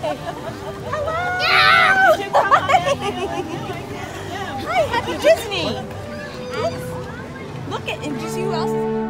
Hello! Hi, happy Disney! Look at, and do you see who else is?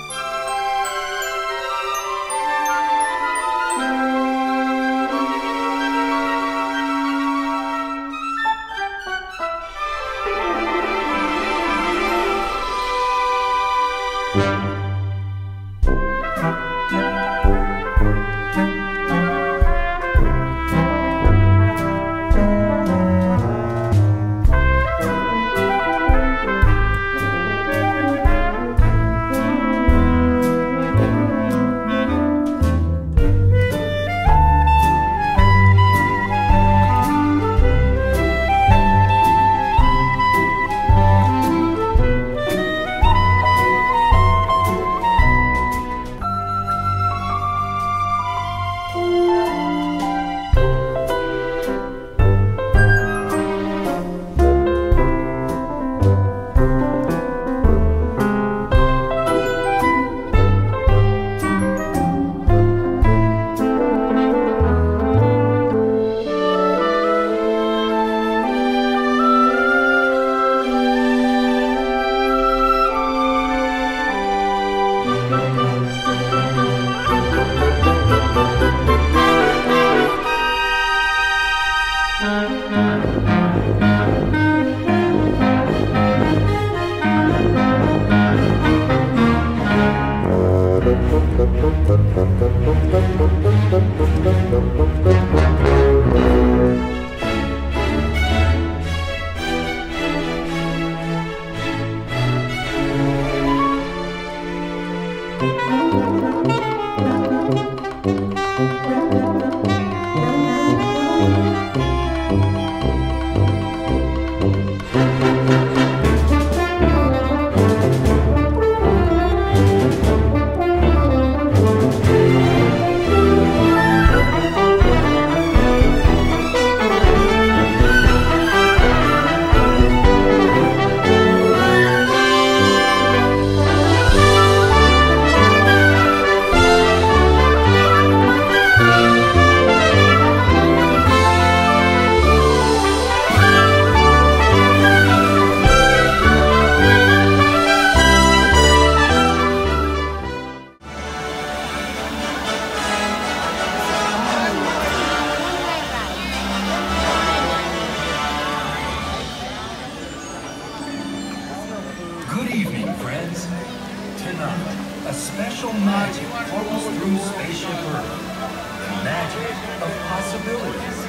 Good evening, friends. Tonight, a special magic flows through Spaceship Earth. The magic of possibilities.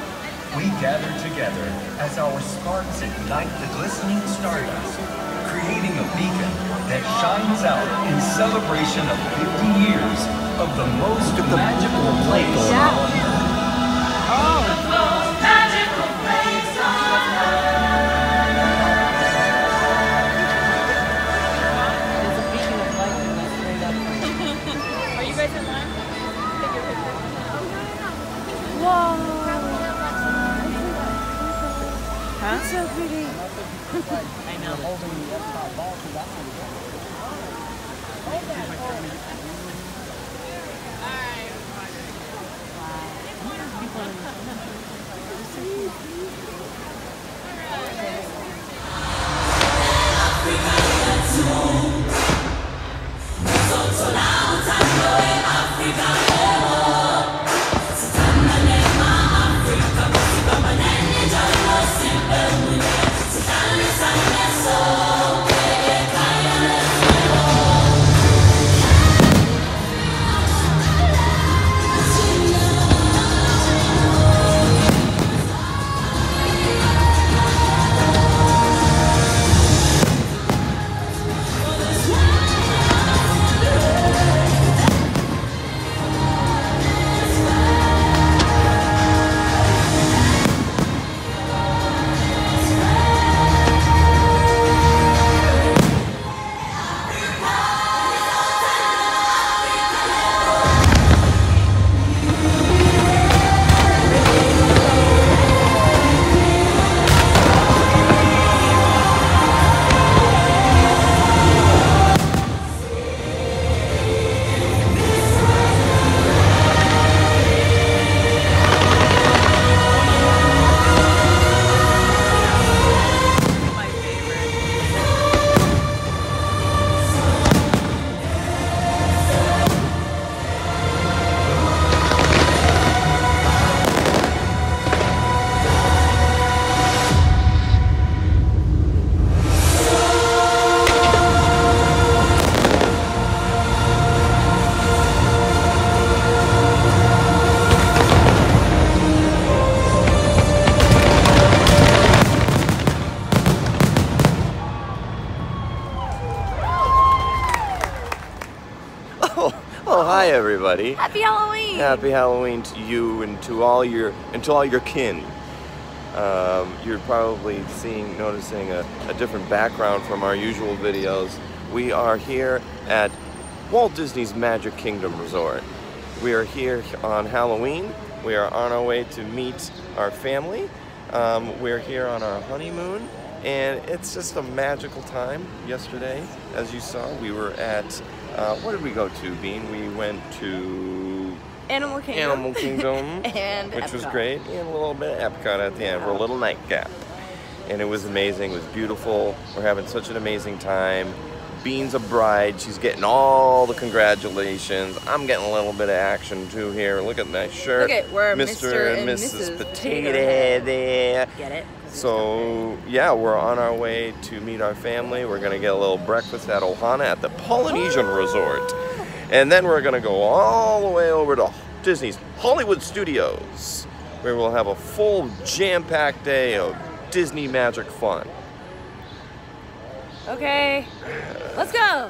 We gather together as our sparks ignite the glistening stardust, creating a beacon that shines out in celebration of 50 years of the most magical place on Earth. Huh? So pretty. I know. Holding the ball to that Hi everybody. Happy Halloween. Happy Halloween to you and to all your kin. You're probably noticing a different background from our usual videos. We are here at Walt Disney's Magic Kingdom Resort. We are here on Halloween. We are on our way to meet our family. We're here on our honeymoon, and it's just a magical time. Yesterday, as you saw, we were at, what did we go to, Bean? We went to Animal Kingdom. And which Epcot. Was great, and a little bit of Epcot at the end for a little nightcap. And it was amazing, it was beautiful. We're having such an amazing time. Bean's a bride, she's getting all the congratulations. I'm getting a little bit of action too here. Look at that shirt. Look at where Mr. and Mrs. Potato Head. Get it? So yeah, we're on our way to meet our family. We're gonna get a little breakfast at Ohana at the Polynesian Resort. And then we're gonna go all the way over to Disney's Hollywood Studios, where we'll have a full jam-packed day of Disney magic fun. Okay, let's go.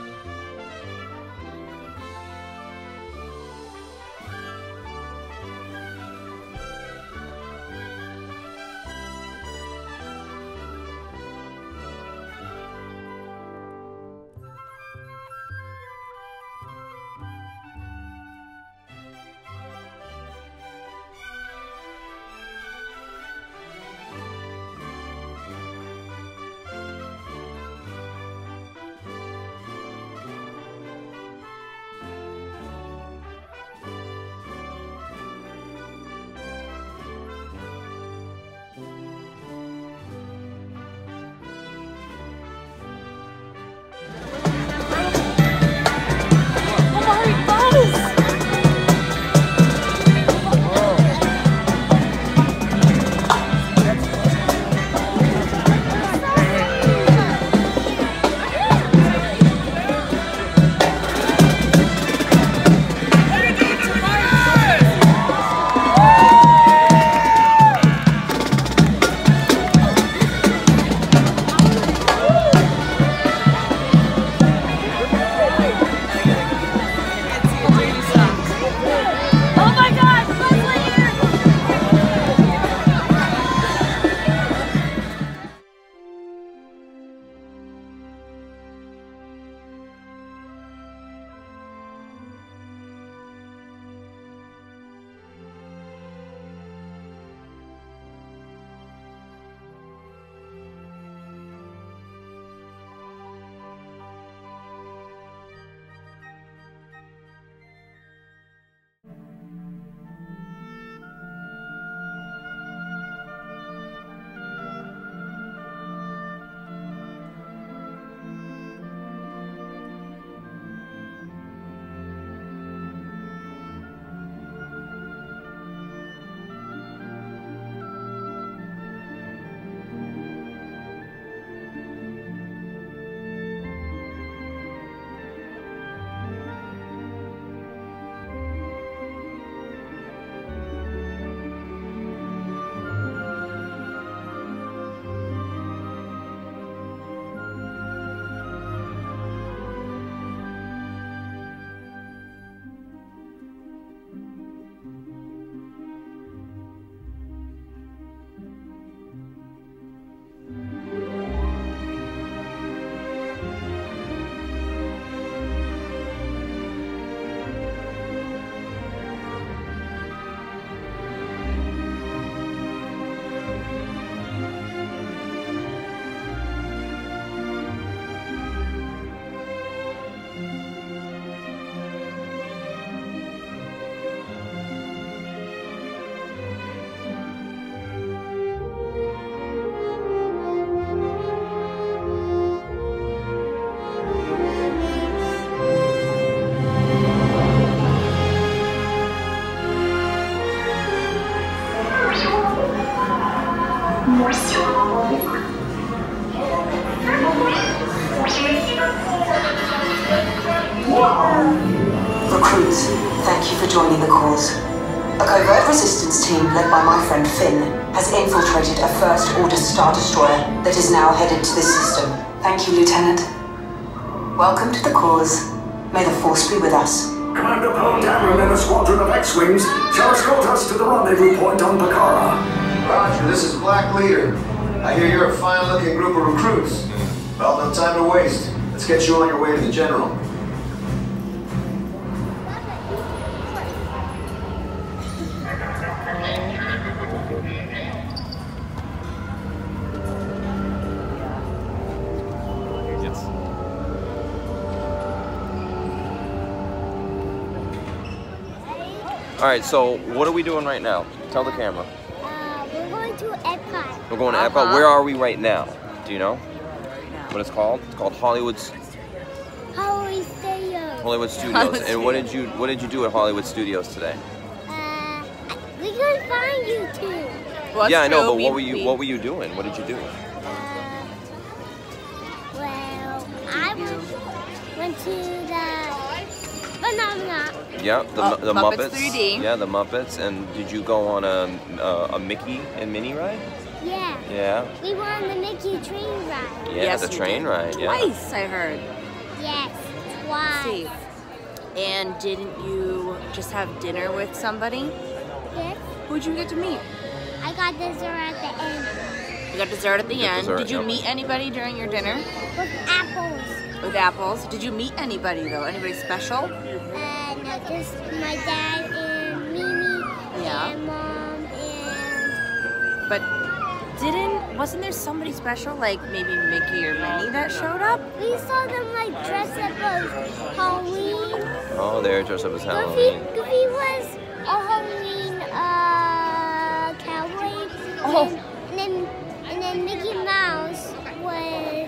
Recruits, thank you for joining the cause. A covert resistance team led by my friend Finn has infiltrated a First Order Star Destroyer that is now headed to this system. Thank you, Lieutenant. Welcome to the cause. May the Force be with us. Commander Pearl Dameron and a squadron of X-Wings shall escort us to the rendezvous point on Pakara. Roger, this is Black Leader. I hear you're a fine-looking group of recruits. Well, no time to waste. Let's get you on your way to the General. All right, so what are we doing right now? Tell the camera. We're going to Epcot. We're going to Epcot. Where are we right now? Do you know what it's called? It's called Hollywood Studios. Hollywood Studios. And what did you do at Hollywood Studios today? We couldn't find you two. Well, yeah, I know, but what were you doing? What did you do? Well, I went to the Phenomena. Yeah, the Muppets Muppets. 3D. Yeah, the Muppets. And did you go on a Mickey and Minnie ride? Yeah. Yeah. We were on the Mickey train ride. Yeah, Yes, the we train did. ride. Yeah. Twice, I heard. Yes, twice. See. And didn't you just have dinner with somebody? Yes. Who'd you get to meet? I got dessert at the end You got dessert at the Get end. dessert, Did you yep. meet anybody during your dinner? with apples. With apples? Did you meet anybody though? Anybody special? No, just my dad and Mimi Yeah. and Mom and But wasn't there somebody special, like maybe Mickey or Minnie that showed up? we saw them like dressed up as Halloween. Oh, they're dressed up as Goofy Halloween. was a Halloween cowboy. Oh. And then Mickey Mouse was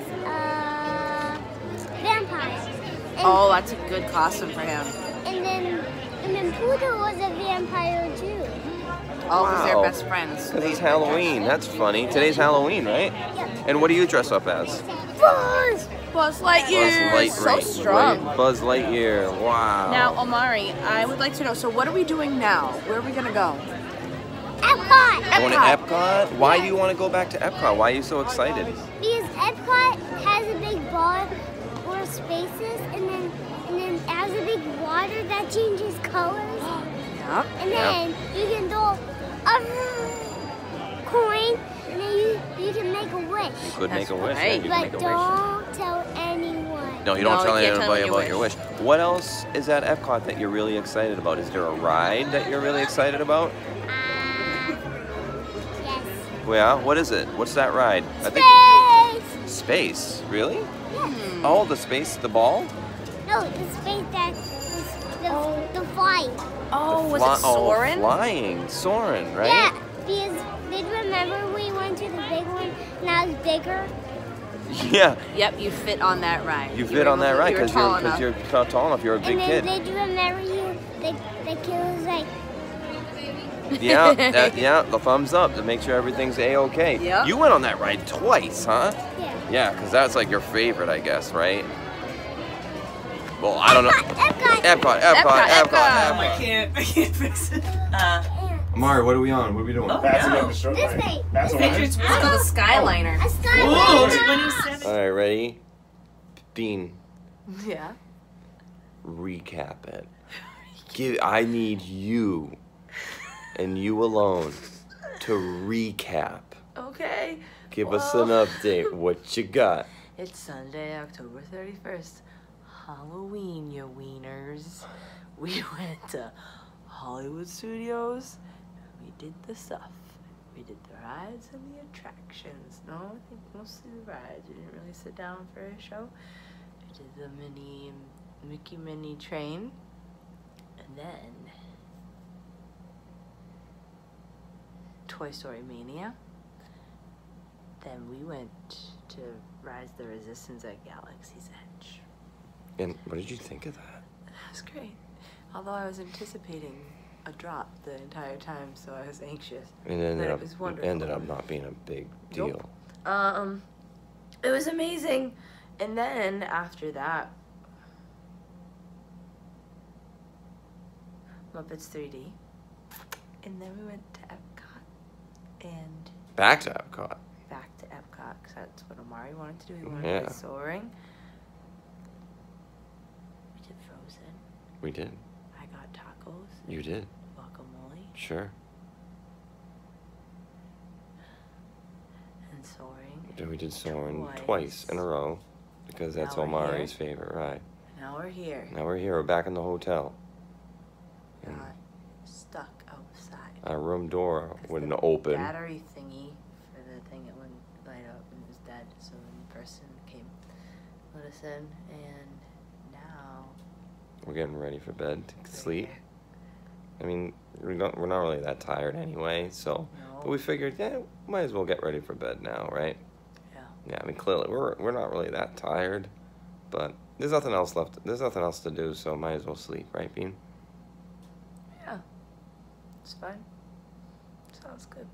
vampire. And, Oh, that's a good costume for him. and then Pluto was a vampire too. Oh, because they're Wow. best friends. Because it's Halloween. That's funny. Today's Halloween, right? Yep. And what do you dress up as? Buzz! Buzz Lightyear. So strong. Buzz Lightyear. Wow. Now, Omari, I would like to know, so what are we doing now? Where are we going to go? Epcot! Going to Epcot? Why do you want to go back to Epcot? Why are you so excited? Because Epcot has a big ball or spaces, and then it has a big water that changes colors, Yeah. and then you can throw a coin, and then you can make a wish. You could make a That's wish. right. Yeah, you can But make a wish. don't tell anyone. No, you don't No, tell you can't tell anybody them about your wish. What else is at Epcot that you're really excited about? Is there a ride that you're really excited about? Yes. Yeah, what is it? What's that ride? Space! Space? Really? Yes. Oh, the space, the ball? No, the space that was the flight. Oh, was Fly- it Soarin'? Oh, flying, soaring, right? Yeah, because did you remember we went to the big one and I was bigger? Yeah, Yep, you fit on that ride. you fit on that ride because because you're tall enough. You're a big And then kid. did you remember the kid was like, Yeah, yeah, the thumbs up to make sure everything's a-okay. Yep. You went on that ride twice, huh? yeah. Yeah, because that's like your favorite, I guess, right? Well, I don't know. Epcot! Epcot. I can't fix it. Mari, what are we on? What are we doing? That's a little short This line. way. That's a line. It's called a Skyliner. A skyliner. All right, ready? Bean, Yeah. recap it. I need you and you alone to recap. Okay. Give us an update. What you got? It's Sunday, October 31st. Halloween, you wieners. We went to Hollywood Studios. We did the stuff. We did the rides and the attractions. No, I think mostly the rides. We didn't really sit down for a show. We did the Mickey Minnie train. And then Toy Story Mania. Then we went to Rise the Resistance at Galaxy's Edge. And what did you think of that? That was great. Although I was anticipating a drop the entire time, so I was anxious. And it But it was wonderful. ended up not being a big deal. Nope. It was amazing. And then after that, Muppets 3D. And then we went to Epcot and Back to Epcot. back to Epcot because that's what Omari wanted to do. He wanted Yeah. to go soaring. We did Frozen. We did. You did. Guacamole. Sure. And soaring. Then we did soaring twice in a row because that's Omari's favorite ride. Now we're here. Now we're here. We're back in the hotel. Got stuck outside. Our room door wouldn't open. Battery thingy for the thing that wouldn't light up and it was dead. So the person came, let us in, and now we're getting ready for bed to sleep. I mean, we're not really that tired anyway, so but we figured, yeah, might as well get ready for bed now, right? Yeah. Yeah, I mean, clearly we're not really that tired, but there's nothing else left. There's nothing else to do, so might as well sleep, right, Bean? Yeah, it's fine. Sounds good.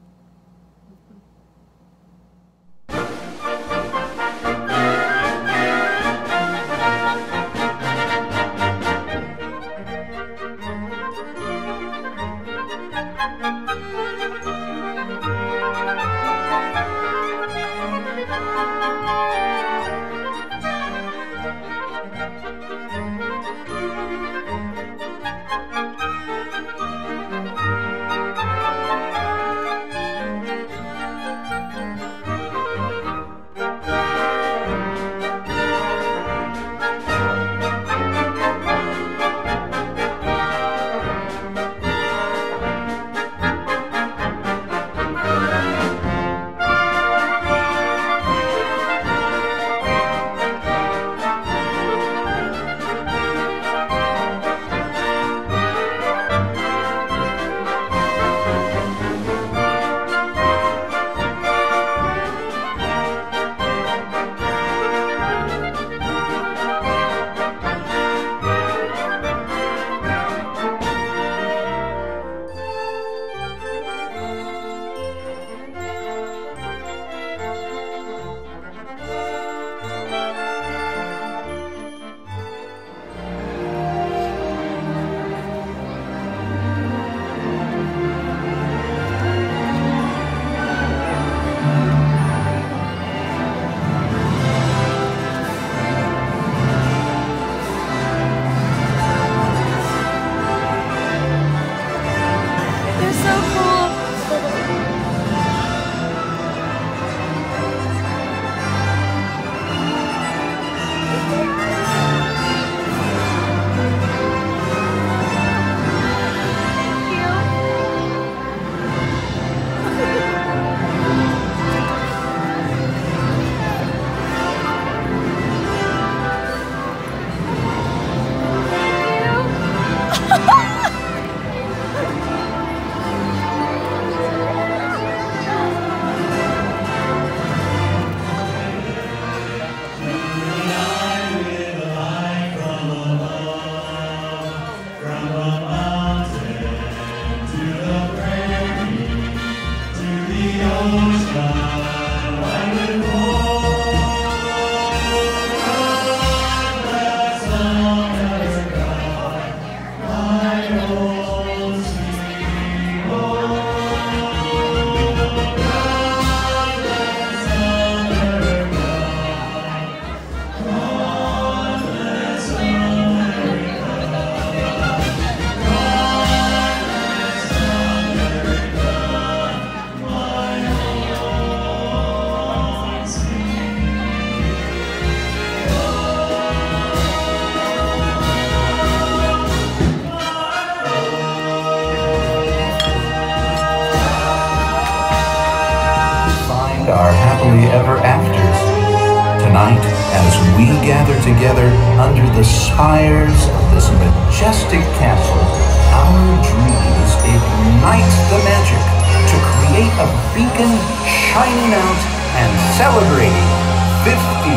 Our happily ever afters. Tonight, as we gather together under the spires of this majestic castle, our dreams ignite the magic to create a beacon shining out and celebrating 50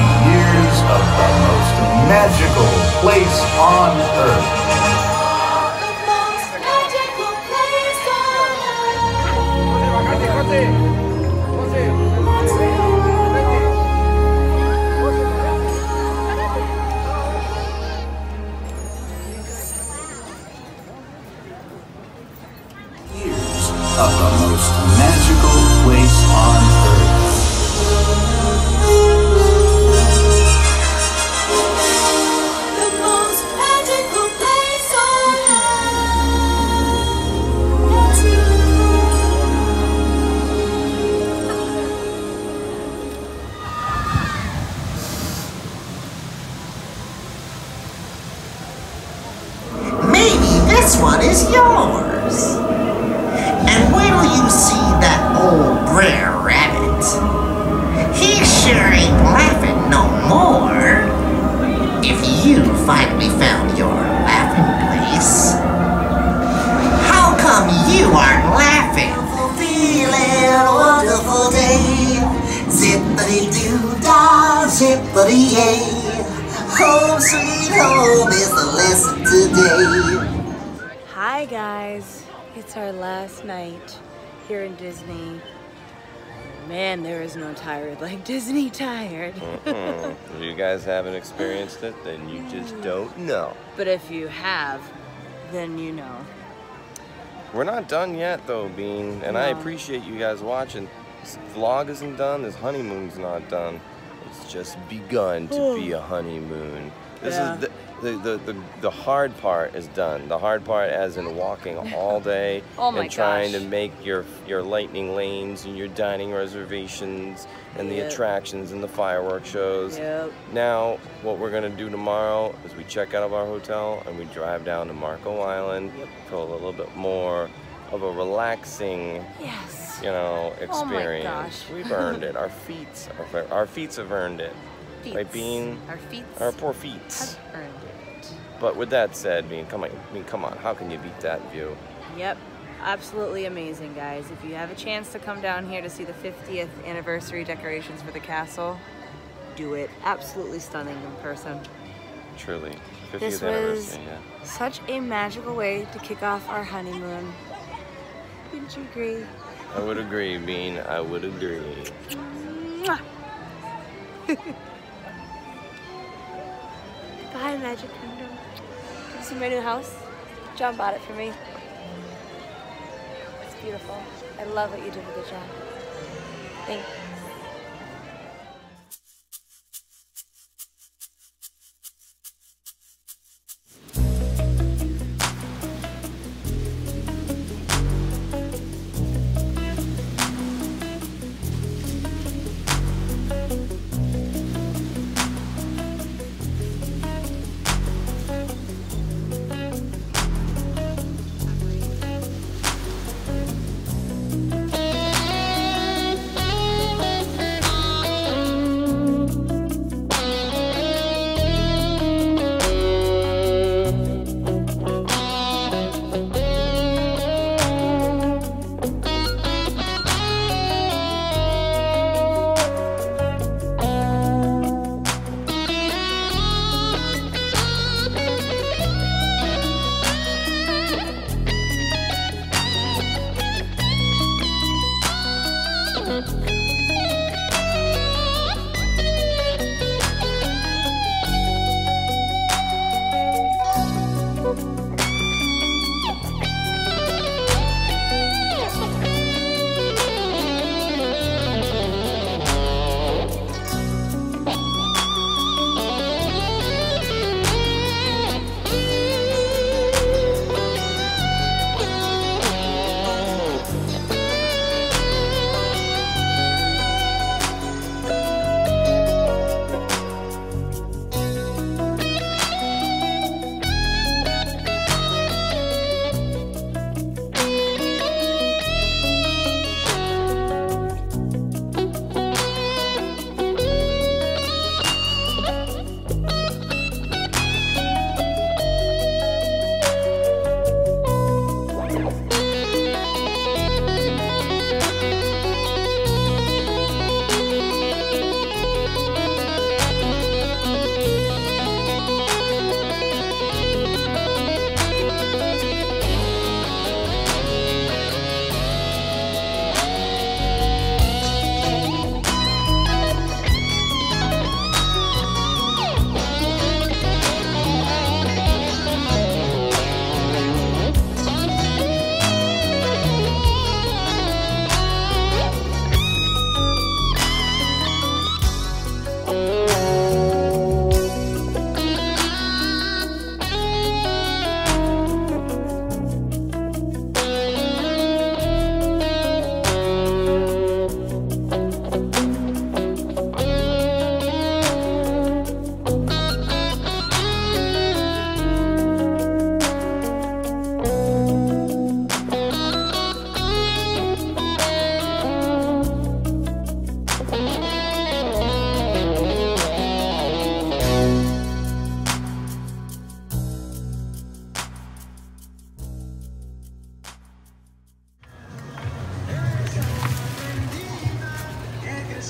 years of the most magical place on earth. Of the most magical place on earth. The most magical place this one is yours. And wait till you see that old Brer Rabbit. He sure ain't laughing no more. If you finally found your laughing place, how come you aren't laughing? Feeling wonderful day. Zippity-doo-dah, zippity-yay. Home sweet home is the lesson today. Hi guys, it's our last night here in Disney. Man, there is no tired like Disney tired. If you guys haven't experienced it, then you just don't know. But if you have, then you know. We're not done yet though, Bean, and I appreciate you guys watching. This vlog isn't done, this honeymoon's not done. It's just begun to be a honeymoon. This is the hard part is done. The hard part as in walking all day and trying to make your lightning lanes and your dining reservations and the attractions and the fireworks shows. Now, what we're gonna do tomorrow is we check out of our hotel and we drive down to Marco Island for a little bit more of a relaxing, you know, experience. Oh my gosh. We've earned it. Our feet have earned it. Right, Bean? Our poor feet have earned it. But with that said, Bean, come on. How can you beat that view? Yep. Absolutely amazing, guys. If you have a chance to come down here to see the 50th anniversary decorations for the castle, do it. Absolutely stunning in person. Truly. 50th this anniversary, was such a magical way to kick off our honeymoon. Wouldn't you agree? I would agree, Bean. I would agree. Mwah. Bye, Magic Kingdom. Did you see my new house? Jon bought it for me. It's beautiful. I love what you did with it, Jon. Thanks.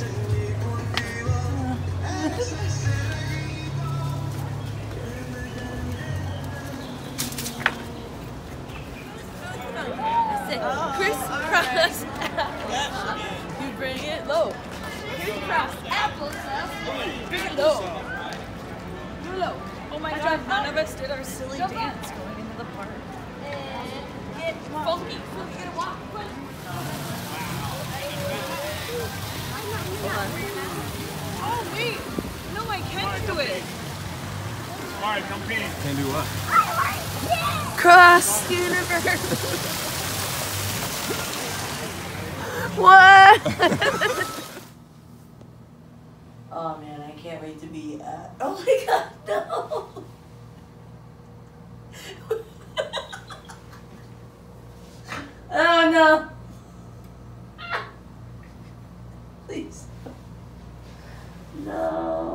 Crisscross. You bring it low. Crisscross apples. Bring it low. Low. Oh my God! None of us did our silly dance going into the park. And get funky. We're gonna walk. Hold on. Oh wait! No, I can't do it. All right, come Bean. Can do what? Cross universe. What? Oh man, I can't wait to be at. Oh my God, no. Oh no. Please. No.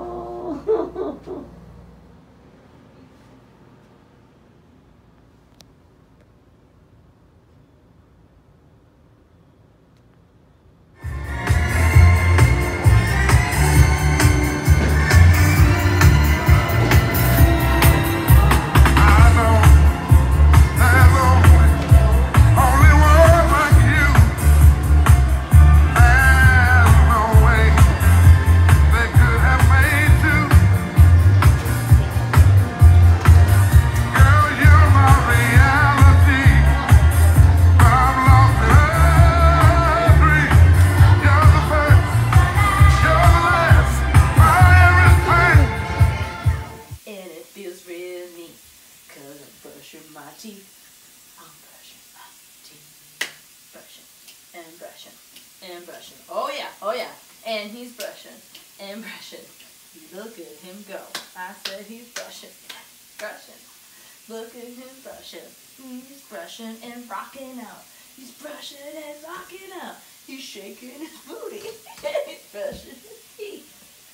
My teeth. I'm brushing my teeth. Brushing and brushing and brushing. Oh yeah, oh yeah. And he's brushing and brushing. Look at him go. I said he's brushing, brushing. Look at him brushing. He's brushing and rocking out. He's brushing and rocking out. He's shaking his booty. He's brushing his teeth.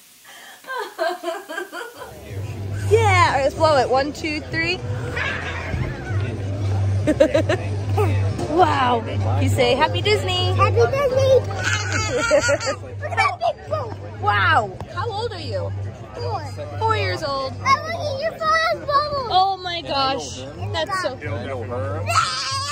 Yeah, all right, let's blow it. 1, 2, 3. Wow. You say Happy Disney. Happy Disney. Wow. How old are you? 4. 4 years old. Oh, look at your phone's bubble. Oh my gosh. That's so cool.